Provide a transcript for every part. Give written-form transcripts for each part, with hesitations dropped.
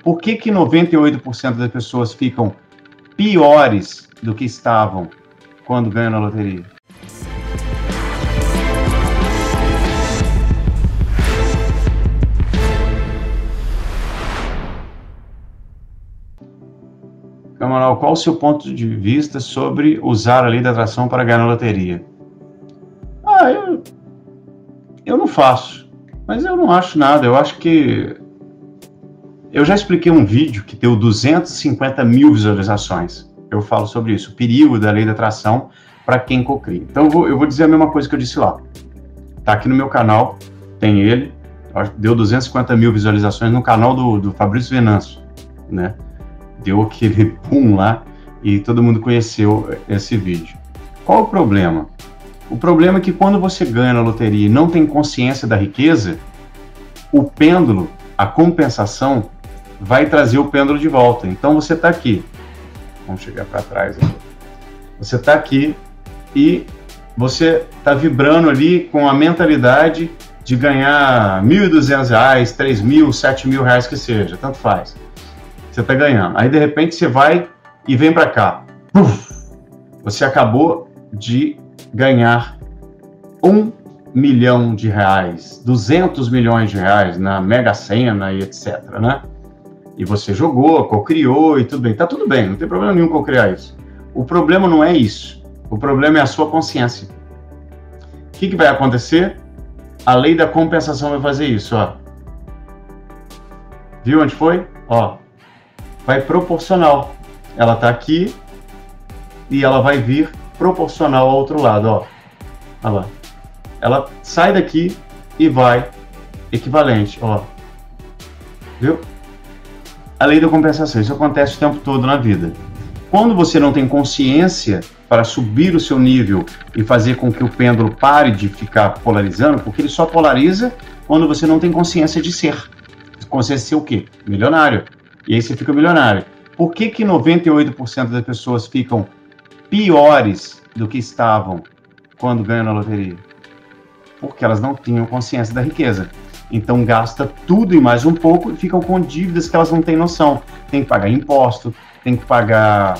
Por que que 98% das pessoas ficam piores do que estavam quando ganham na loteria? Emanuel, qual o seu ponto de vista sobre usar a lei da atração para ganhar na loteria? Eu não faço, mas eu não acho nada. Eu acho que... Eu já expliquei um vídeo que deu 250 mil visualizações. Eu falo sobre isso, o perigo da lei da atração para quem cocria. Então eu vou dizer a mesma coisa que eu disse lá. Tá aqui no meu canal, tem ele, deu 250 mil visualizações no canal do Fabrício Venâncio, né? Deu aquele pum lá e todo mundo conheceu esse vídeo. Qual o problema? O problema é que quando você ganha na loteria e não tem consciência da riqueza, o pêndulo, a compensação, vai trazer o pêndulo de volta. Então você está aqui, vamos chegar para trás aqui. Você está aqui e você está vibrando ali com a mentalidade de ganhar R$ 1.200, R$ 3.000, R$ 7.000 que seja, tanto faz. Você está ganhando. Aí de repente você vai e vem para cá. Puf! Você acabou de ganhar R$ 1 milhão, 200 milhões de reais na Mega Sena e etc, né? E você jogou, cocriou e tudo bem. Tá tudo bem, não tem problema nenhum cocriar isso. O problema não é isso. O problema é a sua consciência. O que vai acontecer? A lei da compensação vai fazer isso, ó. Viu onde foi? Ó. Vai proporcional. Ela tá aqui e ela vai vir proporcional ao outro lado, ó. Olha lá. Ela sai daqui e vai equivalente, ó. Viu? A lei da compensação, isso acontece o tempo todo na vida. Quando você não tem consciência para subir o seu nível e fazer com que o pêndulo pare de ficar polarizando, porque ele só polariza quando você não tem consciência de ser. Consciência de ser o quê? Milionário. E aí você fica milionário. Por que que 98% das pessoas ficam piores do que estavam quando ganham na loteria? Porque elas não tinham consciência da riqueza. Então gasta tudo e mais um pouco e ficam com dívidas que elas não têm noção. Tem que pagar imposto, tem que pagar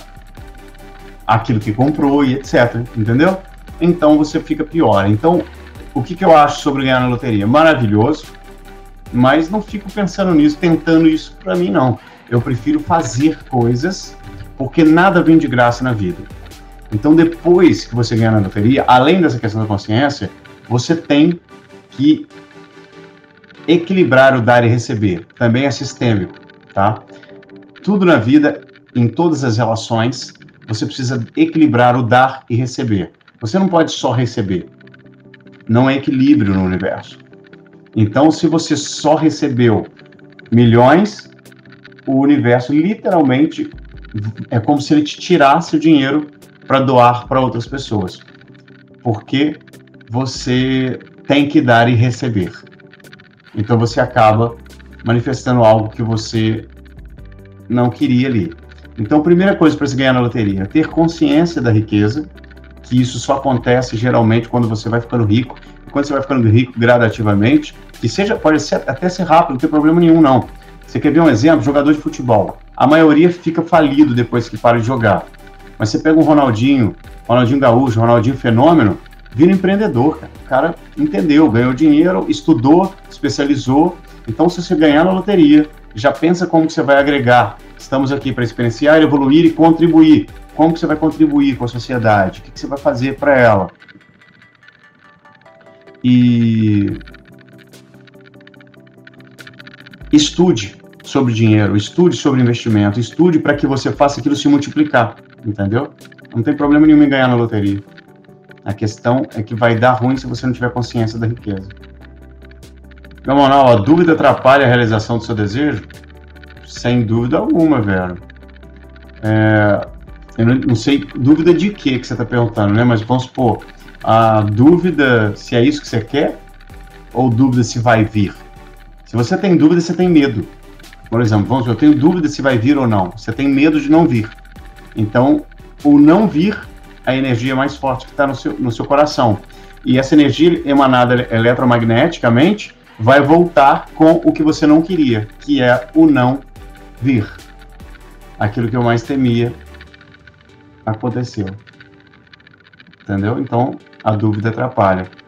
aquilo que comprou e etc. Entendeu? Então você fica pior. Então, o que eu acho sobre ganhar na loteria? Maravilhoso, mas não fico pensando nisso, tentando isso para mim, não. Eu prefiro fazer coisas, porque nada vem de graça na vida. Então, depois que você ganhar na loteria, além dessa questão da consciência, você tem que equilibrar o dar e receber. Também é sistêmico, tá? Tudo na vida, em todas as relações, você precisa equilibrar o dar e receber. Você não pode só receber. Não é equilíbrio no universo. Então, se você só recebeu milhões, o universo literalmente é como se ele te tirasse o dinheiro para doar para outras pessoas. Porque você tem que dar e receber. Então você acaba manifestando algo que você não queria ali. Então a primeira coisa para se ganhar na loteria é ter consciência da riqueza, que isso só acontece geralmente quando você vai ficando rico. E quando você vai ficando rico gradativamente, que seja, pode ser, até ser rápido, não tem problema nenhum não. Você quer ver um exemplo? Jogador de futebol. A maioria fica falido depois que para de jogar. Mas você pega um Ronaldinho Gaúcho, Ronaldinho Fenômeno, vira empreendedor, cara. O cara entendeu, ganhou dinheiro, estudou, especializou. Então, se você ganhar na loteria, já pensa como que você vai agregar. Estamos aqui para experienciar, evoluir e contribuir. Como que você vai contribuir com a sociedade? O que você vai fazer para ela? E estude sobre dinheiro, estude sobre investimento, estude para que você faça aquilo se multiplicar, entendeu? Não tem problema nenhum em ganhar na loteria. A questão é que vai dar ruim se você não tiver consciência da riqueza. Meu Manuel, a dúvida atrapalha a realização do seu desejo? Sem dúvida alguma, velho. Eu não sei, dúvida de quê que você está perguntando, né? Mas vamos supor, a dúvida se é isso que você quer ou dúvida se vai vir? Se você tem dúvida, você tem medo. Por exemplo, vamos supor, eu tenho dúvida se vai vir ou não. Você tem medo de não vir. Então, o não vir, a energia mais forte que está no seu coração. E essa energia emanada eletromagneticamente vai voltar com o que você não queria, que é o não vir. Aquilo que eu mais temia aconteceu. Entendeu? Então, a dúvida atrapalha.